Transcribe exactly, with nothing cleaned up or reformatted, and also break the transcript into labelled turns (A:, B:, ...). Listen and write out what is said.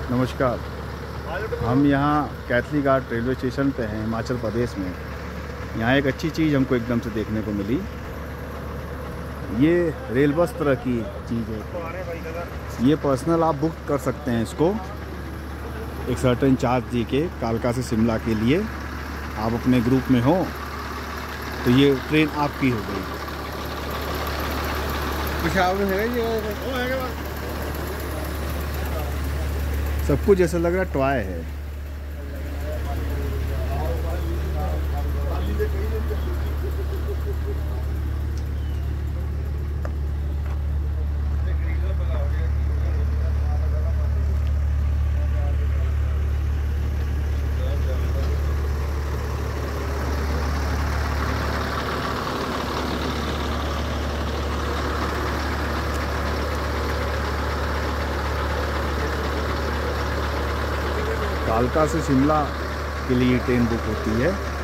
A: नमस्कार। हम यहाँ कैथली घाट रेलवे स्टेशन पे हैं, हिमाचल प्रदेश में। यहाँ एक अच्छी चीज़ हमको एकदम से देखने को मिली। ये रेल बस तरह की चीज़ है। ये पर्सनल आप बुक कर सकते हैं इसको एक सर्टेन चार्ज दे के। कालका से शिमला के लिए आप अपने ग्रुप में हो तो ये ट्रेन आपकी हो गई। सब कुछ ऐसा लग रहा है टॉय है। कालका से शिमला के लिए ट्रेन बुक होती है।